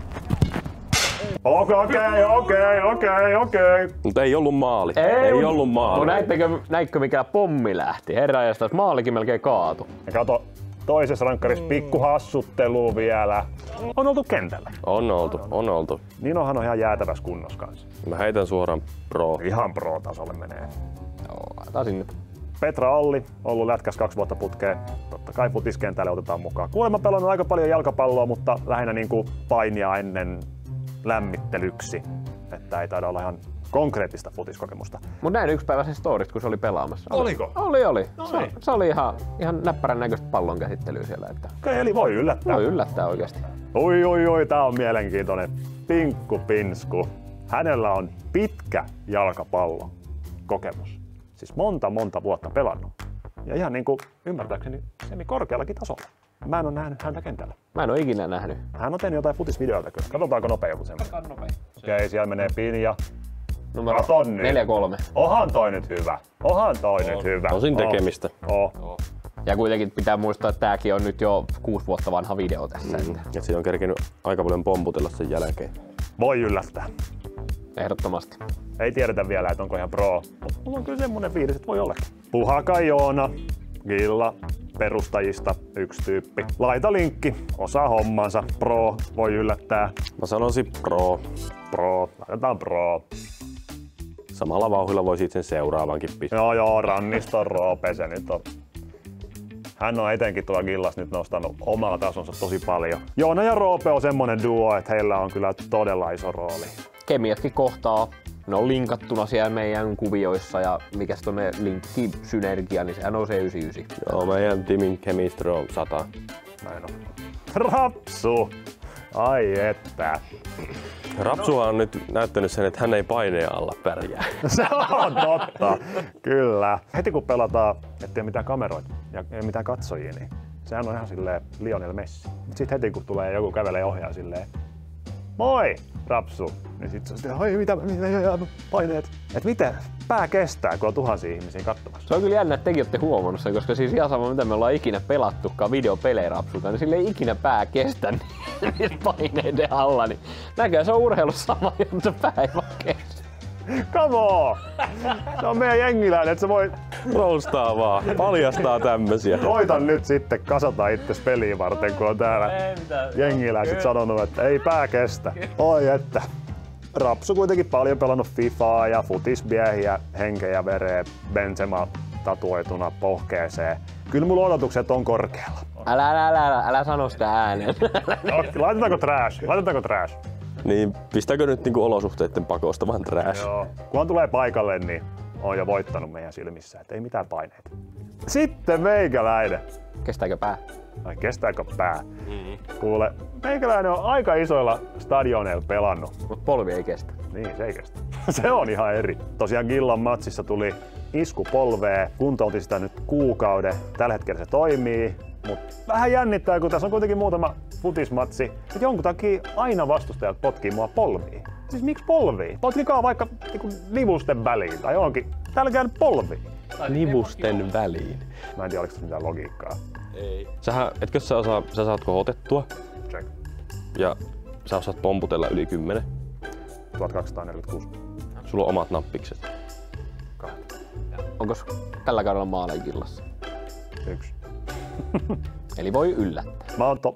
Speaker 1: Okei, okei, okei, okei, okei.
Speaker 2: Mutta ei ollut maali.
Speaker 3: Ei,
Speaker 2: ei
Speaker 3: mut,
Speaker 1: No
Speaker 2: ollut maali.
Speaker 3: Näittekö, näitkö mikä pommi lähti? Herra ja taas maalikin melkein kaatu.
Speaker 1: Ja kato, toisessa rankkarissa pikku hassuttelu vielä. On oltu kentällä.
Speaker 2: On oltu, on oltu.
Speaker 1: Ninohan on ihan jäätävässä kunnossa kanssa.
Speaker 2: Mä heitän suoraan pro.
Speaker 1: Ihan pro-tasolle menee.
Speaker 3: Joo, laitetaan sinne.
Speaker 1: Petra Olli, ollut lätkäs kaksi vuotta putkeen. Totta kai futiskentälle otetaan mukaan. Kuulemma pelannut aika paljon jalkapalloa, mutta lähinnä niinku painia ennen lämmittelyksi. Että ei taida olla ihan konkreettista futiskokemusta.
Speaker 3: Mut näin yksi päivä sen storit, kun se oli pelaamassa.
Speaker 1: Oliko?
Speaker 3: Oli, oli.
Speaker 1: No
Speaker 3: se,
Speaker 1: niin.
Speaker 3: se oli ihan, ihan näppärän näköistä pallon käsittelyä siellä. Että...
Speaker 1: Okei, eli voi yllättää.
Speaker 3: Voi yllättää oikeesti.
Speaker 1: Oi, oi, oi, tää on mielenkiintoinen. Pinkku Pinsku. Hänellä on pitkä jalkapallo kokemus. Siis monta, monta vuotta pelannut. Ja ihan niinku ymmärtääkseni semi korkeallakin tasolla. Mä en oo nähnyt häntä kentällä.
Speaker 3: Mä en oo ikinä nähnyt.
Speaker 1: Hän on tehnyt jotain futisvideoita kyllä. Katsotaanko nopea joku semmoinen.
Speaker 3: Katsotaan nopea.
Speaker 1: Okei, okay, siellä menee Pinja.
Speaker 3: Numero
Speaker 1: Katon nyt.
Speaker 3: neljä kolme.
Speaker 1: Ohan toi nyt hyvä. Ohan toi nyt hyvä.
Speaker 2: Tosin tekemistä.
Speaker 1: Oh. Oh.
Speaker 3: Ja kuitenkin pitää muistaa, että tääkin on nyt jo kuusi vuotta vanha video tässä. Mm.
Speaker 2: Ja siinä on kerkenyt aika paljon pomputella sen jälkeen.
Speaker 1: Voi yllättää.
Speaker 3: Ehdottomasti.
Speaker 1: Ei tiedetä vielä, että onko ihan pro. Mulla on kyllä semmonen fiilis, että voi ollakin. Puhaka Joona, Gilla, perustajista yksi tyyppi. Laita linkki, osaa hommansa. Pro, voi yllättää.
Speaker 2: Mä sanoisin pro.
Speaker 1: Pro, laitetaan pro.
Speaker 2: Samalla vauhdilla voi sitten sen seuraavankin pistää.
Speaker 1: Joo joo, Rannisto Roope, se nyt on. Hän on etenkin tuolla Gillas nyt nostanut omaa tasonsa tosi paljon. Joona ja Roope on semmonen duo, että heillä on kyllä todella iso rooli.
Speaker 3: Kemiatkin kohtaa. Ne on linkattuna siellä meidän kuvioissa ja mikä se tonne linkki synergia, niin sehän on se yhdeksänkymmentäyhdeksän.
Speaker 2: Joo, meidän timin chemistry on sata.
Speaker 1: Näin on. Rapsu! Ai että.
Speaker 2: Rapsuhan on nyt näyttänyt sen, että hän ei paineen alla pärjää.
Speaker 1: Se on totta, kyllä. Heti kun pelataan, ettei mitään kameroita ja ei mitään katsojia, niin sehän on ihan silleen Lionel Messi. Sitten heti kun tulee joku kävelee ohjaa silleen, moi Rapsu, niin sit se on silleen, oi mitä, mitä paineet. Et miten pää kestää, kun on tuhansia ihmisiä katsomassa?
Speaker 3: Se on kyllä jännä, että tekin olette huomannut sen, koska siis ihan sama mitä me ollaan ikinä pelattukaan videopelejä Rapsulta, niin sille ei ikinä pää kestä niiden paineiden alla. Niin näköjään se on urheilussa sama, mutta pää ei vaan kestä.
Speaker 1: Come on! Se on meidän jengiläinen, että se voi...
Speaker 2: Roustaa vaan, paljastaa tämmösiä.
Speaker 1: Koita nyt sitten kasata itses peliä varten, kun on täällä jengiläiset sanonut, että ei pää kestä. Oi että. Rapsu kuitenkin paljon pelannut Fifaa ja futismiehiä, henkeä ja vereä, Benzema tatuoituna pohkeeseen. Kyllä mulla odotukset on korkealla.
Speaker 3: Älä, älä, älä, älä, älä sano sitä ääneen.
Speaker 1: No, laitetaanko trash? Laitetaanko trash?
Speaker 2: Niin, pistääkö nyt niinku olosuhteiden pakosta vaan trash?
Speaker 1: Joo. Kun tulee paikalle, niin on jo voittanut meidän silmissä, et ei mitään paineita. Sitten meikäläinen.
Speaker 3: Kestääkö pää?
Speaker 1: Ai kestääkö pää? Mm. Kuule, meikäläinen on aika isoilla stadioneilla pelannut.
Speaker 3: Mut polvi ei kestä.
Speaker 1: Niin, se ei kestä. Se on ihan eri. Tosiaan Gillan matsissa tuli isku polveen, kuntoutin sitä nyt kuukauden. Tällä hetkellä se toimii, mutta vähän jännittää, kun tässä on kuitenkin muutama futismatsi. Että jonkun takia aina vastustajat potkii mua polviin. Siis miksi polviin? Potkikaa vaikka niinku nivusten väliin tai johonkin. Täällä käy polviin.
Speaker 2: Nivusten väliin.
Speaker 1: Mä en tiedä, oliko tässä mitään logiikkaa.
Speaker 2: Ei. Sähän, etkö sä osaa, sä saat kohotettua
Speaker 1: Check.
Speaker 2: ja sä osaat pomputella yli kymmenen.
Speaker 1: tuhatkaksisataaneljäkymmentäkuusi.
Speaker 2: Sulla on omat nappikset.
Speaker 1: Kahta.
Speaker 3: Onko tällä kaudella maaleja Gillassa?
Speaker 1: Yksi.
Speaker 3: Eli voi yllättää.
Speaker 1: Mä oon to...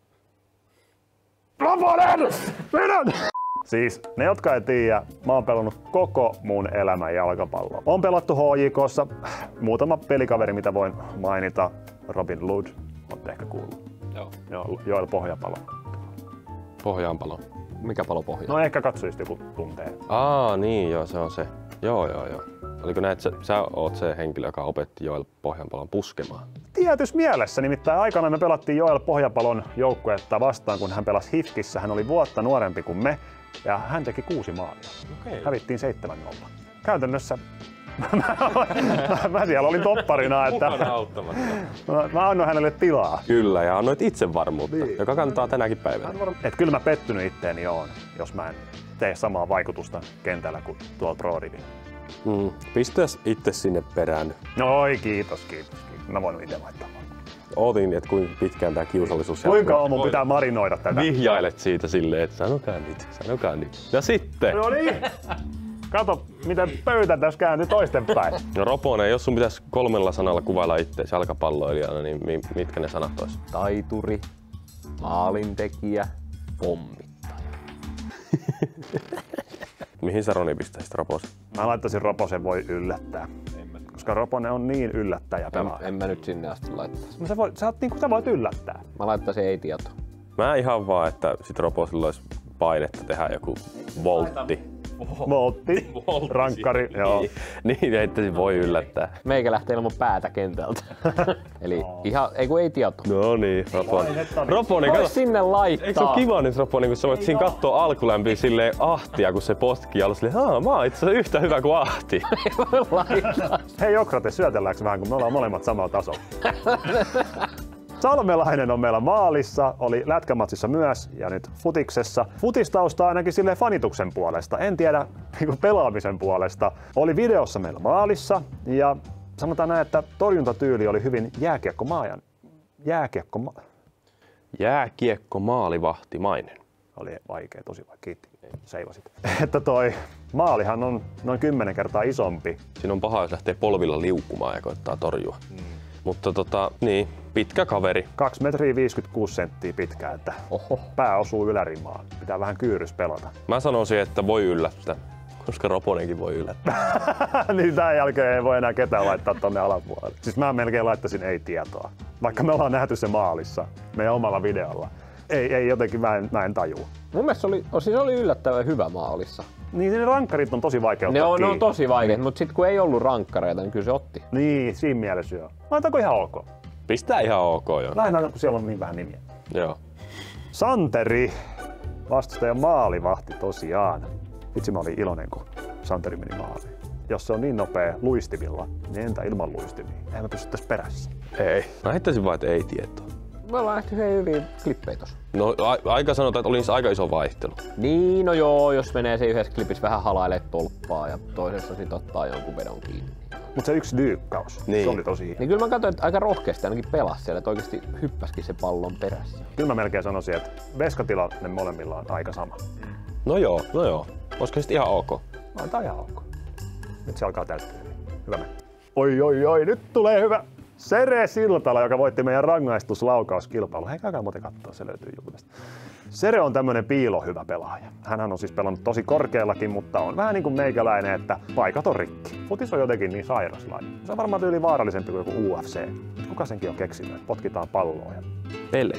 Speaker 1: Loponen! Minut! Siis ne, jotka ei tiedä, mä oon pelannut koko mun elämän jalkapalloa. Oon pelattu H J K:ssa. Muutama pelikaveri, mitä voin mainita. Robin Lud, ootte ehkä kuullut.
Speaker 3: Joo.
Speaker 1: Joo, Joel Pohjapalo.
Speaker 2: Pohjaanpalo.
Speaker 3: Mikä palo pohjaa?
Speaker 1: No ehkä katsojista joku tuntee.
Speaker 2: Aa, niin joo, se on se. Joo, joo, joo. Oliko näin, että sä, sä oot se henkilö, joka opetti Joel Pohjanpalon puskemaan?
Speaker 1: Tietyssä mielessä, nimittäin aikana me pelattiin Joel Pohjapalon joukkuetta vastaan, kun hän pelasi Hifkissä. Hän oli vuotta nuorempi kuin me ja hän teki kuusi maalia.
Speaker 2: Okei.
Speaker 1: Hävittiin seitsemän nolla. Käytännössä mä, mä siellä olin topparina, että mä, mä annoin hänelle tilaa.
Speaker 2: Kyllä, ja annoit itsevarmuutta,
Speaker 1: Niin.
Speaker 2: joka kantaa tänäkin päivänä.
Speaker 1: Et kyllä mä pettynyt itteeni oon, jos mä en tee samaa vaikutusta kentällä kuin tuolla Pro-Divillä.
Speaker 2: Mm. Pistäs itse sinne perään.
Speaker 1: No oi, kiitos, kiitos, kiitos. Mä voin itse laittaa.
Speaker 2: Ootin, että kuinka pitkään tää kiusallisuus
Speaker 1: Kuinka
Speaker 2: jatkuu.
Speaker 1: on mun pitää marinoida tätä?
Speaker 2: Vihjailet siitä silleen, että sanokaa nyt, sanokaa nyt. Ja sitten,
Speaker 1: No niin! Kato, miten pöytä tässä kääntyy toisten päin.
Speaker 2: no Roponen, jos sun pitäisi kolmella sanalla kuvailla itseäsi jalkapalloilijana, niin mi- mitkä ne sanat olisi?
Speaker 3: Taituri, maalintekijä, pommittaja.
Speaker 2: Mihin sä Roni pistäisit Roposen?
Speaker 1: Mä laittaisin Roposen voi yllättää. Koska Roponen on niin yllättäjä
Speaker 3: En,
Speaker 1: pelaaja.
Speaker 3: en mä nyt sinne asti laittaisi.
Speaker 1: No sä, voit, sä, oot, niin kuin, sä voit yllättää.
Speaker 3: Mä laittaisin ei tieto.
Speaker 2: Mä ihan vaan, että sit Roposilla olisi painetta tehdä joku voltti.
Speaker 1: Voltti. Rankkari, joo.
Speaker 2: Niin, heittäisin voi yllättää.
Speaker 3: Meikä lähtee ilman päätä kentältä. Eli ihan, ei kun ei tieto.
Speaker 2: No niin, Roponi. Roponi, kato.
Speaker 3: Vois sinne laittaa.
Speaker 2: Eikö se ole kiva nyt, Roponi, kun sä voit siinä katsoa alkulämpiä silleen ahtia, kun se potkii alla silleen, haa, mä oon itse asiassa yhtä hyvä kuin ahti.
Speaker 1: Hei Jokrate, syötelläänkö vähän, kun me ollaan molemmat samalla tasolla? Salmelainen on meillä maalissa, oli lätkämatsissa myös ja nyt futiksessa. Futistausta ainakin silleen fanituksen puolesta, en tiedä niin pelaamisen puolesta. Oli videossa meillä maalissa ja sanotaan näin, että torjuntatyyli oli hyvin jääkiekko-maajan. Jääkiekko ma-
Speaker 2: Jääkiekko maalivahtimainen.
Speaker 1: Oli vaikea, tosi vaikea. Kiitti, seivasit. Että toi maalihan on noin kymmenen kertaa isompi.
Speaker 2: Siinä on paha, jos lähtee polvilla liukumaan ja koittaa torjua. Mm. Mutta tota, niin, pitkä kaveri.
Speaker 1: kaksi metriä viisikymmentäkuusi senttiä pitkä, että
Speaker 3: Oho.
Speaker 1: pää osuu ylärimaan. Pitää vähän kyyrys pelata.
Speaker 2: Mä sanoisin, että voi yllättää, koska Roponenkin voi yllättää.
Speaker 1: Niin tämän jälkeen ei voi enää ketään laittaa tonne alapuolelle. Siis mä melkein laittaisin ei tietoa. Vaikka me ollaan nähty se maalissa, meidän omalla videolla. Ei, ei jotenkin, mä en, mä en tajua.
Speaker 3: Mun mielestä se oli, siis oli yllättävän hyvä maalissa.
Speaker 1: Niin ne rankkarit on tosi vaikea
Speaker 3: Ne
Speaker 1: ottaa
Speaker 3: on, ne on
Speaker 1: kiinni.
Speaker 3: tosi vaikeat, mutta sitten kun ei ollut rankkareita, niin kyllä se otti.
Speaker 1: Niin, siinä mielessä joo. Laitaanko ihan ok?
Speaker 2: Pistää ihan ok jo.
Speaker 1: Lähinnä, kun siellä on niin vähän nimiä.
Speaker 2: Joo.
Speaker 1: Santeri, vastustajan maalivahti tosiaan. Itse mä olin iloinen, kun Santeri meni maaliin. Jos se on niin nopea luistimilla, niin entä ilman luistimia? Eihän mä pysty tässä perässä.
Speaker 2: Ei. Mä heittäisin vaan, että ei tietoa.
Speaker 3: Me ollaan nähty hyvin hyviä klippejä tossa.
Speaker 2: No a- aika sanotaan, että olisi aika iso vaihtelu.
Speaker 3: Niin, no joo, jos menee se yhdessä klipissä vähän halailee tolppaa ja toisessa sit ottaa jonkun vedon kiinni.
Speaker 1: Mutta se yksi dyykkaus,
Speaker 2: Niin.
Speaker 1: se oli tosi hieno.
Speaker 3: Niin kyllä mä katsoin, että aika rohkeasti ainakin pelasi siellä, että oikeesti hyppäskin se pallon perässä.
Speaker 1: Kyllä mä melkein sanoisin, että veskatila ne molemmilla on aika sama.
Speaker 2: No joo, no joo. Olisiko sitten ihan ok?
Speaker 1: Laitetaan ihan ok. Nyt se alkaa täyttyä. Hyvä me. Oi oi oi, nyt tulee hyvä. Sere Siltala, joka voitti meidän rangaistuslaukauskilpailu. Hei, käykää muuten katsoa, se löytyy YouTubesta. Sere on tämmönen piilohyvä pelaaja. Hänhän on siis pelannut tosi korkeallakin, mutta on vähän niin kuin meikäläinen, että paikat on rikki. Futis on jotenkin niin sairas laji. Se on varmaan tyyli vaarallisempi kuin joku U F C. Kuka senkin on keksinyt, että potkitaan palloa ja...
Speaker 2: Pele.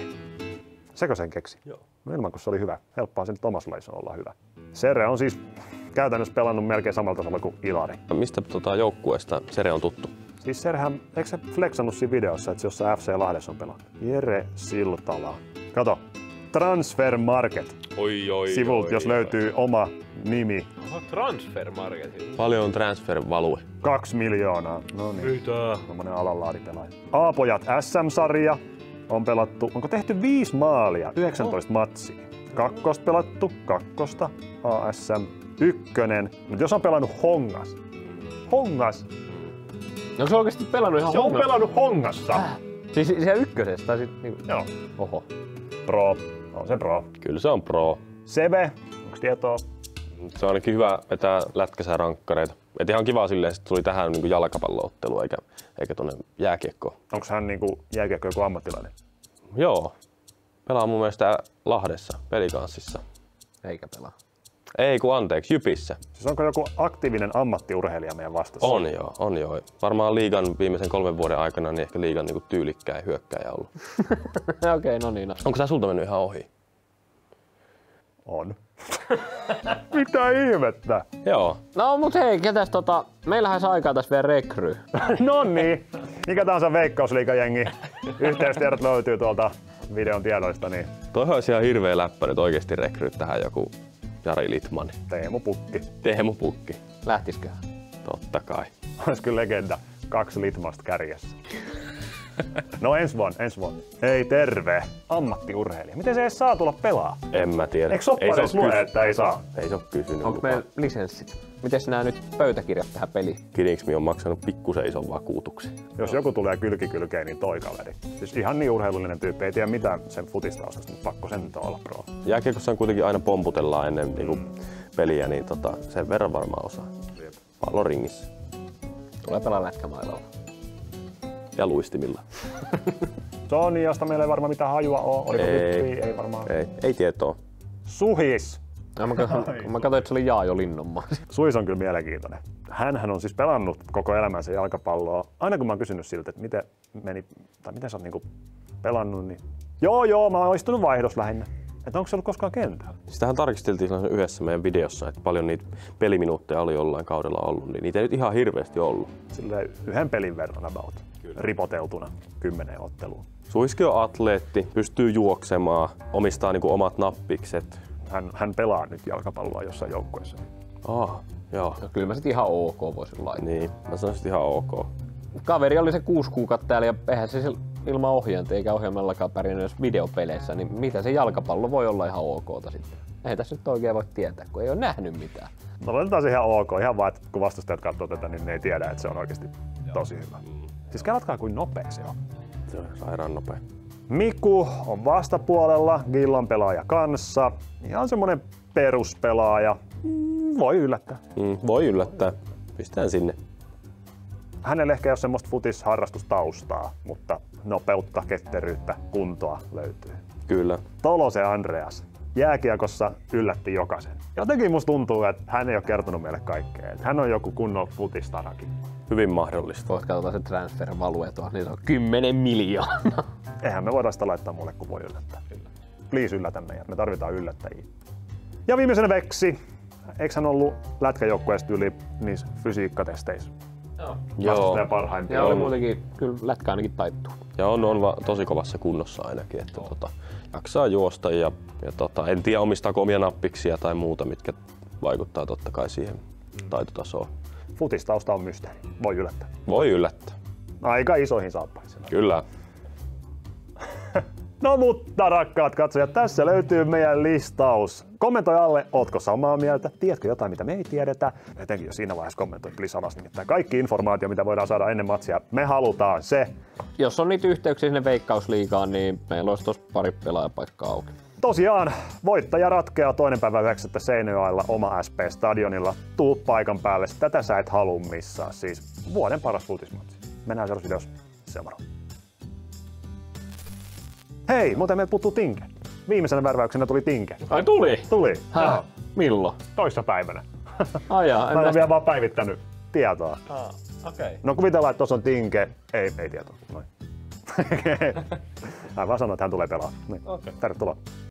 Speaker 1: Sekö sen keksi?
Speaker 2: Joo.
Speaker 1: No ilman, kun se oli hyvä. Helppoa sen omassa lajissa olla hyvä. Sere on siis käytännössä pelannut melkein samalla tasolla kuin Ilari.
Speaker 2: Mistä tota, joukkueesta Sere on tuttu?
Speaker 1: Siis Serehän, eikö se flexannut siinä videossa, että se jossain F C Lahdessa on pelannut? Jere Siltala. Kato, Transfer Market
Speaker 2: Oi, oi,
Speaker 1: sivulta, jos löytyy oma nimi.
Speaker 3: Transfer Marketin.
Speaker 2: Paljon transfer-value.
Speaker 1: Kaksi miljoonaa. No niin.
Speaker 2: Mitä?
Speaker 1: Tommonen alanlaadipelaaja. A-pojat S M-sarja on pelattu. Onko tehty viisi maalia? yhdeksäntoista matsia. Kakkosta pelattu, kakkosta, A S M, ykkönen. Mutta jos on pelannut Hongas. Hongas.
Speaker 3: Onko se oikeesti pelannut ihan
Speaker 1: Se on
Speaker 3: Hongas?
Speaker 1: pelannut Hongassa.
Speaker 3: Äh. Siis siellä ykkösestä tai sit niinku...
Speaker 1: Joo.
Speaker 3: Oho.
Speaker 1: Pro. On se pro.
Speaker 2: Kyllä se on pro.
Speaker 1: Seve. Onko tietoa?
Speaker 2: Se on ainakin hyvä vetää lätkäsää rankkareita. Et ihan kiva silleen, että tuli tähän niinku jalkapalloottelu eikä, eikä tonne jääkiekkoon.
Speaker 1: Onko hän niinku jääkiekko joku ammattilainen?
Speaker 2: Joo. Pelaa mun mielestä Lahdessa, Pelikanssissa.
Speaker 3: Eikä pelaa.
Speaker 2: Ei kun anteeksi, Jypissä.
Speaker 1: Siis onko joku aktiivinen ammattiurheilija meidän vastassa?
Speaker 2: On joo, on joo. Varmaan liigan viimeisen kolmen vuoden aikana niin ehkä liigan niinku tyylikkäin hyökkääjä ollut.
Speaker 3: Okei, okay, no niin. No.
Speaker 2: Onko tää sulta mennyt ihan ohi?
Speaker 1: On. Mitä ihmettä?
Speaker 2: Joo.
Speaker 3: No mut hei, ketäs tota... Meillähän se aikaa tässä vielä rekry.
Speaker 1: No niin. Mikä tahansa Veikkausliigajengi. Yhteystiedot löytyy tuolta videon tiedoista, niin
Speaker 2: Toi olisi ihan hirveä läppä nyt oikeesti rekryt tähän joku Jari Litman.
Speaker 1: Teemu Pukki.
Speaker 2: Teemu Pukki.
Speaker 3: Lähtisköhän?
Speaker 2: Totta kai.
Speaker 1: Olisi kyllä legenda. Kaksi Litmasta kärjessä. No ensi vuonna, ensi vuonna. Ei terve. Ammattiurheilija. Miten se edes saa tulla pelaa?
Speaker 2: En mä tiedä.
Speaker 1: Eikö soppareissa lue, että ei saa?
Speaker 2: Ei se oo kysynyt.
Speaker 3: Onko meillä lisenssit? Mites nää nyt pöytäkirjat tähän peliin?
Speaker 2: Kidingsmi on maksanut pikkusen ison vakuutuksen.
Speaker 1: Jos joku tulee kylkikylkeen, niin toi kaveri. Siis ihan niin urheilullinen tyyppi. Ei tiedä mitään sen futistaustasta, mutta pakko sen nyt olla pro.
Speaker 2: Jääkiekossa on kuitenkin aina pomputellaan ennen niinku peliä, niin tota, sen verran varmaan osaa. Pallo ringissä.
Speaker 3: Tulee pelaa lätkämailalla.
Speaker 2: Ja luistimilla.
Speaker 1: Sony, josta meillä ei varmaan mitään hajua ole. Oliko
Speaker 2: Ei.
Speaker 1: Vitri? Ei varmaan.
Speaker 2: Ei, ei tietoa.
Speaker 1: Suhis.
Speaker 3: Ja mä katsoin, mä katsoin, että se oli Jaajo Linnonmaa.
Speaker 1: Suis on kyllä mielenkiintoinen. Hänhän on siis pelannut koko elämänsä jalkapalloa. Aina kun mä oon kysynyt siltä, että miten meni, tai miten sä oot niinku pelannut, niin joo joo, mä oon istunut vaihdos lähinnä. Että onko se ollut koskaan kentällä?
Speaker 2: Sitähän tarkisteltiin yhdessä meidän videossa, että paljon niitä peliminuutteja oli jollain kaudella ollut, niin niitä ei nyt ihan hirveästi ollut.
Speaker 1: Silleen yhden pelin verran about. Kyllä. Ripoteltuna kymmeneen otteluun.
Speaker 2: Suiski on atleetti, pystyy juoksemaan, omistaa niinku omat nappikset.
Speaker 1: Hän, hän pelaa nyt jalkapalloa jossain joukkueessa.
Speaker 2: Ah, joo.
Speaker 3: No, kyllä mä sit ihan ok voisin laittaa.
Speaker 2: Niin, mä sanoisin ihan ok.
Speaker 3: Kaveri oli se kuusi kuukautta täällä ja eihän se ilman ohjainta eikä ohjelmallakaan pärjännyt jos videopeleissä, niin mitä se jalkapallo voi olla ihan okta sitten? Ei tässä nyt oikein voi tietää, kun ei ole nähnyt mitään.
Speaker 1: No laitetaan se ihan ok, ihan vaan, että kun vastustajat katsoo tätä, niin ne ei tiedä, että se on oikeasti tosi hyvä. Siis kelatkaa kuin nopea se on.
Speaker 2: Se on sairaan nopea.
Speaker 1: Miku on vastapuolella, Gillan pelaaja kanssa. Ihan semmonen peruspelaaja. Mm, voi yllättää.
Speaker 2: Mm, voi yllättää. Pistään sinne.
Speaker 1: Hänellä ehkä ei ole semmoista futisharrastustaustaa, mutta nopeutta, ketteryyttä, kuntoa löytyy.
Speaker 2: Kyllä.
Speaker 1: Tolose Andreas. Jääkiekossa yllätti jokaisen. Jotenkin musta tuntuu, että hän ei ole kertonut meille kaikkea. Että hän on joku kunnon futistarakin.
Speaker 2: Hyvin mahdollista.
Speaker 3: Voit katsotaan se transfer-value tuossa, niin se on kymmenen miljoonaa.
Speaker 1: Eihän me voida sitä laittaa mulle, kun voi yllättää. Please yllätä meidät, me tarvitaan yllättäjiä. Ja viimeisenä Veksi. Eikö hän ollut lätkäjoukkueesta yli niissä fysiikkatesteissä?
Speaker 3: Joo.
Speaker 1: Vastustajan parhaimpia.
Speaker 3: Ja oli muutenkin, kyllä lätkä ainakin taittuu.
Speaker 2: Ja on, on va- tosi kovassa kunnossa ainakin, että tota, jaksaa juosta ja, ja tota, en tiedä omistaako omia nappiksia tai muuta, mitkä vaikuttaa totta kai siihen taitotasoon.
Speaker 1: Futistausta on mysteeri. Voi yllättää.
Speaker 2: Voi yllättää.
Speaker 1: Aika isoihin saappaisiin.
Speaker 2: Kyllä.
Speaker 1: No mutta rakkaat katsojat, tässä löytyy meidän listaus. Kommentoi alle, ootko samaa mieltä? Tiedätkö jotain, mitä me ei tiedetä? Etenkin jos siinä vaiheessa kommentoi please alas, nimittäin kaikki informaatio, mitä voidaan saada ennen matsia, me halutaan se.
Speaker 3: Jos on niitä yhteyksiä sinne Veikkausliigaan, niin meillä olisi tuossa pari pelaajapaikkaa auki.
Speaker 1: Tosiaan, voittaja ratkeaa toinen päivä yhdeksättä Seinäjoella oma S P-stadionilla. Tuu paikan päälle, tätä sä et halua missaa. Siis vuoden paras futismatsi. Mennään seuraavassa videossa seuraavaan. Hei, muuten meiltä puuttuu Tinke. Viimeisenä värväyksenä tuli Tinke.
Speaker 3: Ai tuli?
Speaker 1: Tuli.
Speaker 3: Häh? Milloin?
Speaker 1: Toissapäivänä.
Speaker 3: Ai jaa,
Speaker 1: Mä en ole vielä vaan päivittänyt tietoa.
Speaker 3: Ah, okei. Okay.
Speaker 1: No kuvitellaan, että tuossa on Tinke. Ei, ei tietoa. Noin. Hän vaan sanoi, että hän tulee pelaamaan. Niin.
Speaker 3: Okay.
Speaker 1: Tervetuloa.